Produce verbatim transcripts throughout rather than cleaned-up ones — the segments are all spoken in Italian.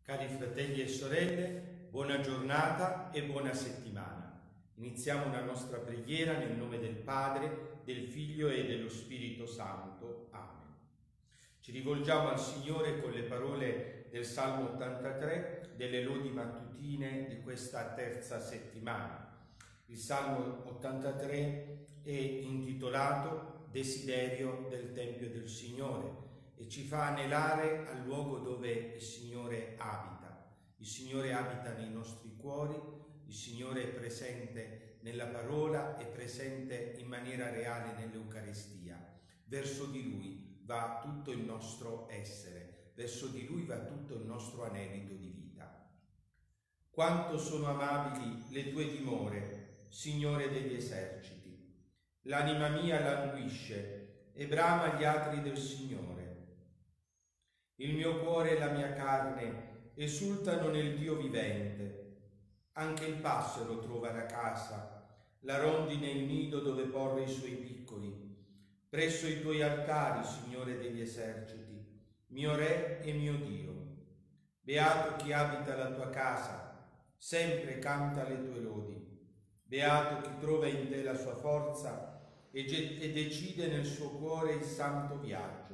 Cari fratelli e sorelle, buona giornata e buona settimana. Iniziamo la nostra preghiera nel nome del Padre, del Figlio e dello Spirito Santo. Amen. Ci rivolgiamo al Signore con le parole del Salmo ottantatré, delle lodi mattutine di questa terza settimana. Il Salmo ottantatré è intitolato Desiderio del Tempio del Signore e ci fa anelare al luogo dove il Signore abita. Il Signore abita nei nostri cuori, il Signore è presente nella parola, è presente in maniera reale nell'Eucaristia. Verso di Lui va tutto il nostro essere, verso di Lui va tutto il nostro anelito di vita. Quanto sono amabili le tue dimore, Signore degli eserciti! L'anima mia languisce e brama gli atri del Signore. Il mio cuore e la mia carne esultano nel Dio vivente. Anche il passero trova la casa, la rondine il nido dove porre i suoi piccoli. Presso i tuoi altari, Signore degli eserciti, mio Re e mio Dio. Beato chi abita la tua casa, sempre canta le tue lodi. Beato chi trova in te la sua forza e, e decide nel suo cuore il santo viaggio.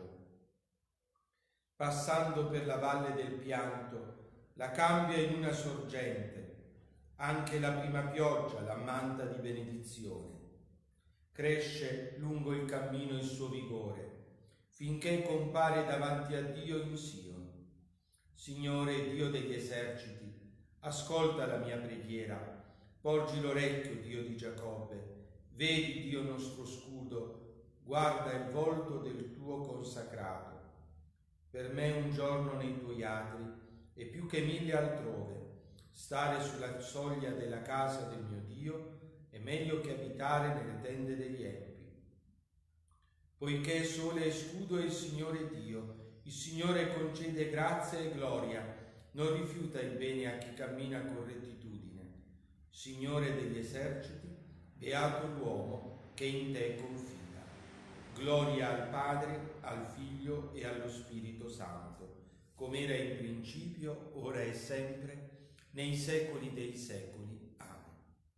Passando per la valle del pianto, la cambia in una sorgente. Anche la prima pioggia l'ammanta di benedizione. Cresce lungo il cammino il suo vigore, finché compare davanti a Dio in Sion. Signore Dio degli eserciti, ascolta la mia preghiera, porgi l'orecchio, Dio di Giacobbe, vedi Dio nostro scudo, guarda il volto del tuo consacrato. Per me un giorno nei tuoi atri e più che mille altrove, stare sulla soglia della casa del mio Dio è meglio che abitare nelle tende degli empi. Poiché sole e scudo è il Signore Dio, il Signore concede grazia e gloria, non rifiuta il bene a chi cammina con rettitudine. Signore degli eserciti, beato l'uomo che in te confida. Gloria al Padre, al Figlio e allo Spirito Santo, come era in principio, ora e sempre, nei secoli dei secoli. Amen.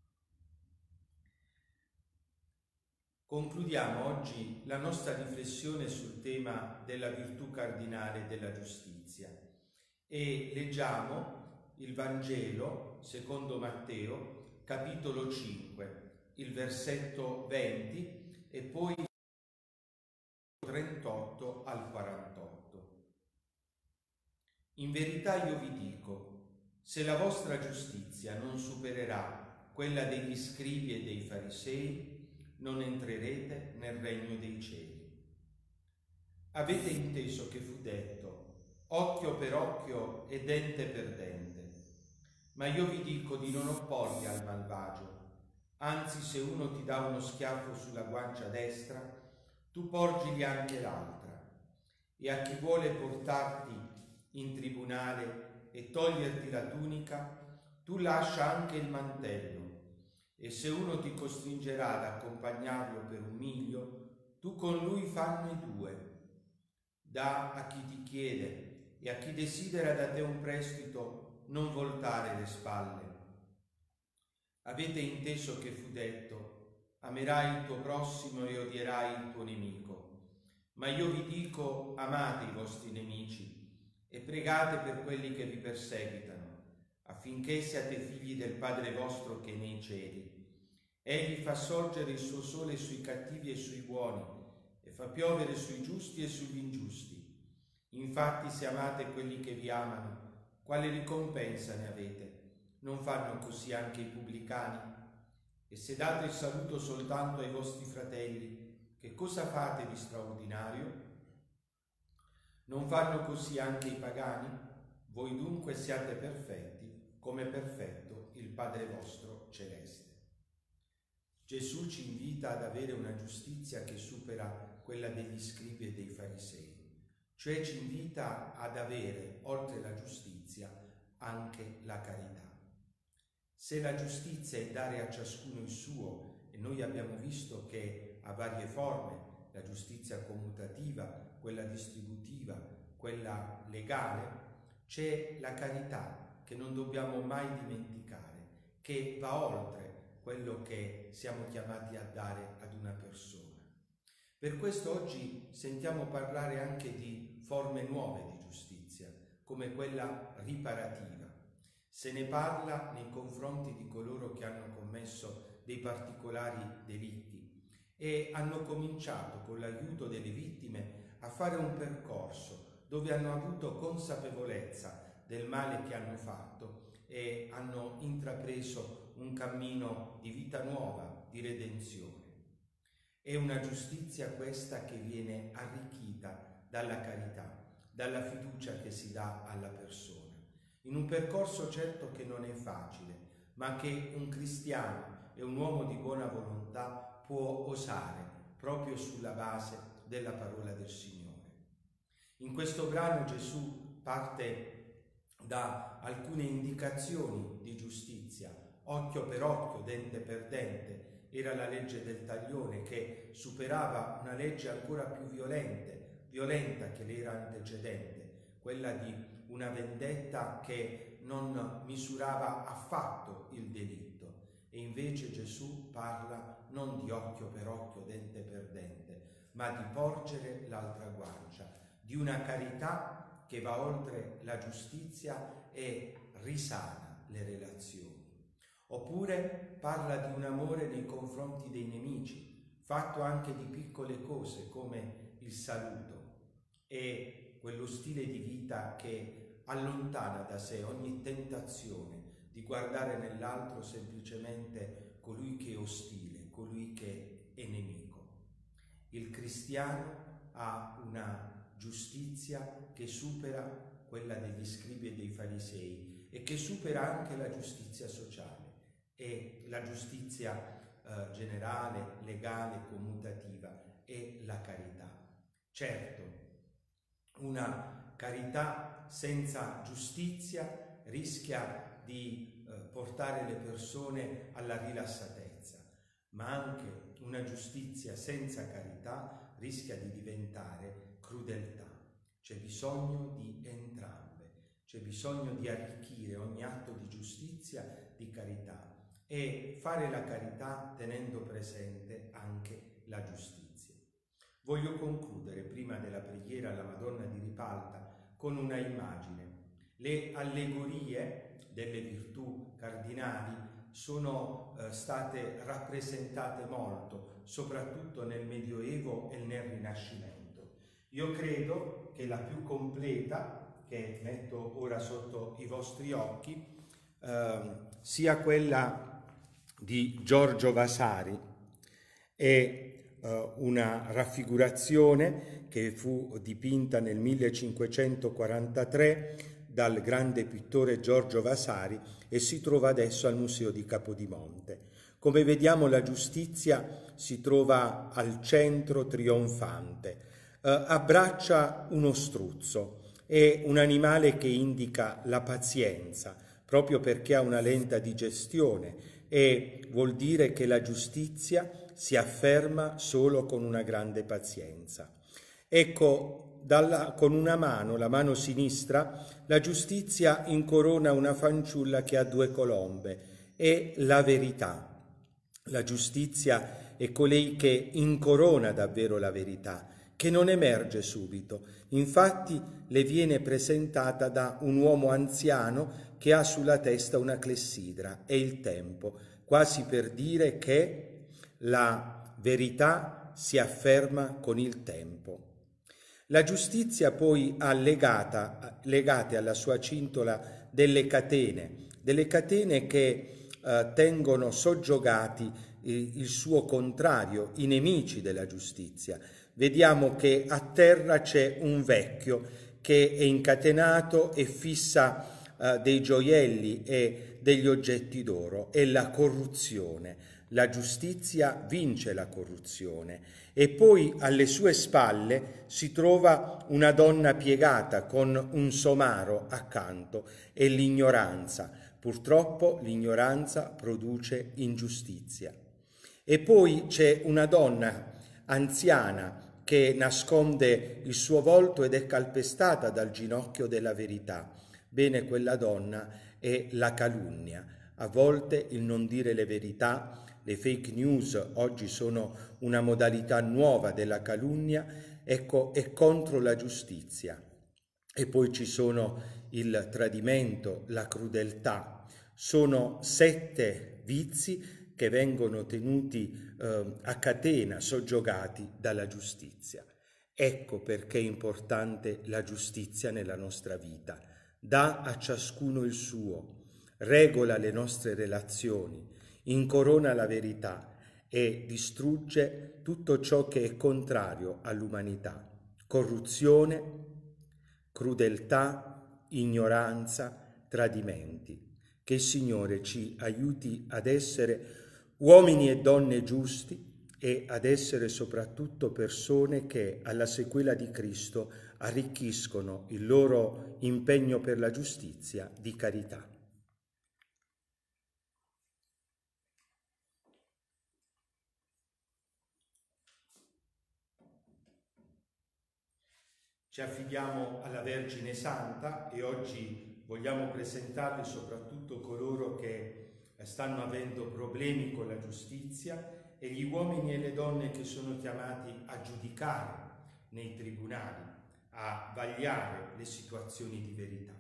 Concludiamo oggi la nostra riflessione sul tema della virtù cardinale della giustizia e leggiamo il Vangelo secondo Matteo, capitolo cinque, il versetto venti e poi trentotto al quarantotto. In verità io vi dico, se la vostra giustizia non supererà quella degli scribi e dei farisei, non entrerete nel regno dei cieli. Avete inteso che fu detto, occhio per occhio e dente per dente. Ma io vi dico di non opporvi al malvagio, anzi se uno ti dà uno schiaffo sulla guancia destra, tu porgili anche l'altra, e a chi vuole portarti in tribunale e toglierti la tunica, tu lascia anche il mantello, e se uno ti costringerà ad accompagnarlo per un miglio, tu con lui fanne due. Dà a chi ti chiede, e a chi desidera da te un prestito, non voltare le spalle. Avete inteso che fu detto, amerai il tuo prossimo e odierai il tuo nemico. Ma io vi dico, amate i vostri nemici e pregate per quelli che vi perseguitano, affinché siate figli del Padre vostro che è nei cieli. Egli fa sorgere il suo sole sui cattivi e sui buoni, e fa piovere sui giusti e sugli ingiusti. Infatti, se amate quelli che vi amano, quale ricompensa ne avete? Non fanno così anche i pubblicani? E se date il saluto soltanto ai vostri fratelli, che cosa fate di straordinario? Non fanno così anche i pagani? Voi dunque siate perfetti, come è perfetto il Padre vostro celeste. Gesù ci invita ad avere una giustizia che supera quella degli scribi e dei farisei, cioè ci invita ad avere, oltre la giustizia, anche la carità. Se la giustizia è dare a ciascuno il suo, e noi abbiamo visto che ha varie forme, la giustizia commutativa, quella distributiva, quella legale, c'è la carità che non dobbiamo mai dimenticare, che va oltre quello che siamo chiamati a dare ad una persona. Per questo oggi sentiamo parlare anche di forme nuove di giustizia, come quella riparativa. Se ne parla nei confronti di coloro che hanno commesso dei particolari delitti e hanno cominciato con l'aiuto delle vittime a fare un percorso dove hanno avuto consapevolezza del male che hanno fatto e hanno intrapreso un cammino di vita nuova, di redenzione. È una giustizia questa che viene arricchita dalla carità, dalla fiducia che si dà alla persona, in un percorso certo che non è facile, ma che un cristiano e un uomo di buona volontà può osare proprio sulla base della parola del Signore. In questo brano Gesù parte da alcune indicazioni di giustizia, occhio per occhio, dente per dente. Era la legge del taglione che superava una legge ancora più violente, violenta che l'era antecedente, quella di una vendetta che non misurava affatto il delitto. E invece Gesù parla non di occhio per occhio, dente per dente, ma di porgere l'altra guancia, di una carità che va oltre la giustizia e risana le relazioni. Oppure parla di un amore nei confronti dei nemici, fatto anche di piccole cose come il saluto e quello stile di vita che allontana da sé ogni tentazione di guardare nell'altro semplicemente colui che è ostile, colui che è nemico. Il cristiano ha una giustizia che supera quella degli scribi e dei farisei e che supera anche la giustizia sociale e la giustizia eh, generale, legale, commutativa e la carità. Certo, una carità senza giustizia rischia di eh, portare le persone alla rilassatezza, ma anche una giustizia senza carità rischia di diventare crudeltà. C'è bisogno di entrambe, c'è bisogno di arricchire ogni atto di giustizia di carità e fare la carità tenendo presente anche la giustizia. Voglio concludere, prima della preghiera alla Madonna di Ripalta, con una immagine. Le allegorie delle virtù cardinali sono eh, state rappresentate molto, soprattutto nel Medioevo e nel Rinascimento. Io credo che la più completa, che metto ora sotto i vostri occhi, eh, sia quella di Giorgio Vasari. È uh, una raffigurazione che fu dipinta nel millecinquecentoquarantatré dal grande pittore Giorgio Vasari e si trova adesso al Museo di Capodimonte. Come vediamo, la giustizia si trova al centro trionfante, uh, abbraccia uno struzzo, è un animale che indica la pazienza, proprio perché ha una lenta digestione, e vuol dire che la giustizia si afferma solo con una grande pazienza. Ecco, dalla, con una mano, la mano sinistra, la giustizia incorona una fanciulla che ha due colombe, è la verità. La giustizia è colei che incorona davvero la verità, che non emerge subito. Infatti le viene presentata da un uomo anziano che ha sulla testa una clessidra, è il tempo, quasi per dire che la verità si afferma con il tempo. La giustizia poi ha legata, legate alla sua cintola delle catene, delle catene che eh, tengono soggiogati eh, il suo contrario, i nemici della giustizia. Vediamo che a terra c'è un vecchio che è incatenato e fissa Uh, dei gioielli e degli oggetti d'oro, è la corruzione. La giustizia vince la corruzione. E poi alle sue spalle si trova una donna piegata con un somaro accanto, è l'ignoranza. Purtroppo l'ignoranza produce ingiustizia. E poi c'è una donna anziana che nasconde il suo volto ed è calpestata dal ginocchio della verità. Bene, quella donna è la calunnia. A volte il non dire le verità, le fake news oggi sono una modalità nuova della calunnia, ecco, è contro la giustizia. E poi ci sono il tradimento, la crudeltà. Sono sette vizi che vengono tenuti eh, a catena, soggiogati dalla giustizia. Ecco perché è importante la giustizia nella nostra vita. Dà a ciascuno il suo, regola le nostre relazioni, incorona la verità e distrugge tutto ciò che è contrario all'umanità. Corruzione, crudeltà, ignoranza, tradimenti. Che il Signore ci aiuti ad essere uomini e donne giusti e ad essere soprattutto persone che alla sequela di Cristo arricchiscono il loro impegno per la giustizia di carità. Ci affidiamo alla Vergine Santa e oggi vogliamo presentarle soprattutto coloro che stanno avendo problemi con la giustizia e gli uomini e le donne che sono chiamati a giudicare nei tribunali, a vagliare le situazioni di verità.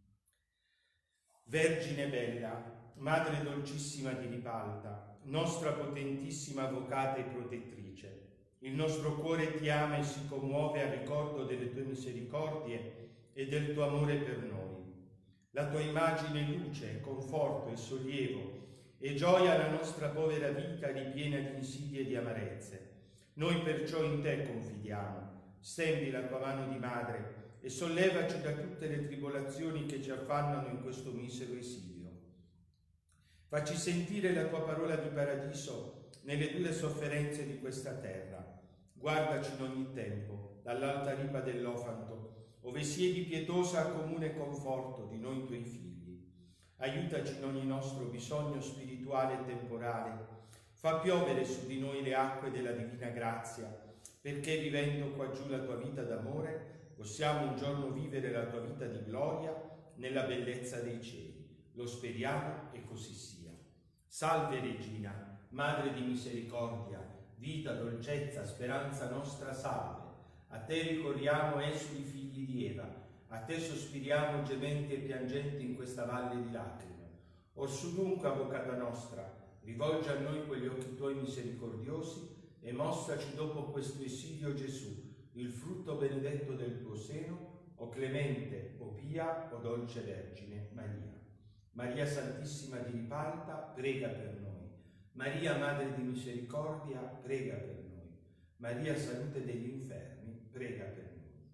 Vergine bella, Madre dolcissima di Ripalta, nostra potentissima avvocata e protettrice, il nostro cuore ti ama e si commuove al ricordo delle tue misericordie e del tuo amore per noi. La tua immagine luce, conforto e sollievo e gioia la nostra povera vita ripiena di insidie e di amarezze. Noi perciò in te confidiamo. Stendi la tua mano di madre e sollevaci da tutte le tribolazioni che ci affannano in questo misero esilio. Facci sentire la tua parola di paradiso nelle dure sofferenze di questa terra. Guardaci in ogni tempo, dall'alta ripa dell'Ofanto, ove siedi pietosa a comune conforto di noi tuoi figli. Aiutaci in ogni nostro bisogno spirituale e temporale. Fa piovere su di noi le acque della divina grazia, perché vivendo qua giù la tua vita d'amore, possiamo un giorno vivere la tua vita di gloria nella bellezza dei cieli. Lo speriamo e così sia. Salve Regina, Madre di misericordia, vita, dolcezza, speranza nostra, salve. A te ricorriamo, esuli figli di Eva, a te sospiriamo gementi e piangenti in questa valle di lacrime. Orsù dunque, avvocata nostra, rivolgi a noi quegli occhi tuoi misericordiosi e mostraci dopo questo esilio Gesù, il frutto benedetto del tuo seno, o clemente, o pia, o dolce Vergine Maria. Maria Santissima di Ripalta, prega per noi. Maria Madre di Misericordia, prega per noi. Maria Salute degli Infermi, prega per noi.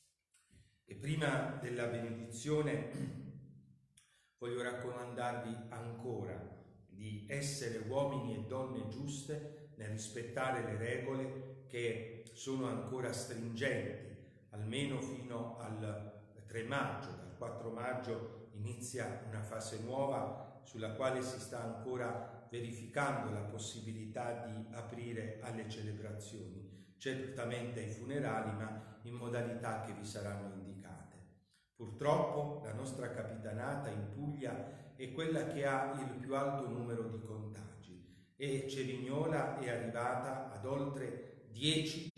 E prima della benedizione voglio raccomandarvi ancora di essere uomini e donne giuste nel rispettare le regole che sono ancora stringenti, almeno fino al tre maggio. Dal quattro maggio inizia una fase nuova sulla quale si sta ancora verificando la possibilità di aprire alle celebrazioni, certamente ai funerali, ma in modalità che vi saranno indicate. Purtroppo la nostra capitanata in Puglia è quella che ha il più alto numero di contagi e Cerignola è arrivata ad oltre dieci.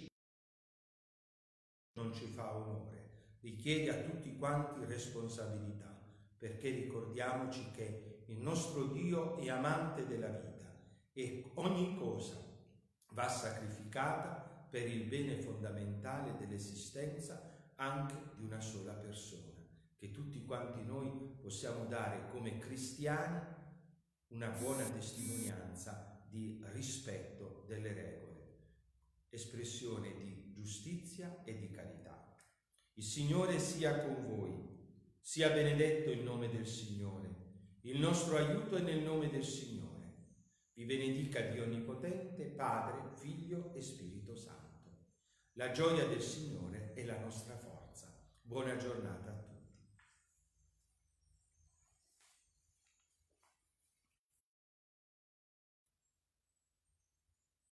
Non ci fa onore, richiede a tutti quanti responsabilità, perché ricordiamoci che il nostro Dio è amante della vita e ogni cosa va sacrificata per il bene fondamentale dell'esistenza anche di una sola persona, che tutti quanti noi possiamo dare come cristiani una buona testimonianza di rispetto delle regole, espressione di giustizia e di carità. Il Signore sia con voi, sia benedetto il nome del Signore, il nostro aiuto è nel nome del Signore. Vi benedica Dio Onnipotente, Padre, Figlio e Spirito Santo. La gioia del Signore è la nostra forza. Buona giornata a tutti.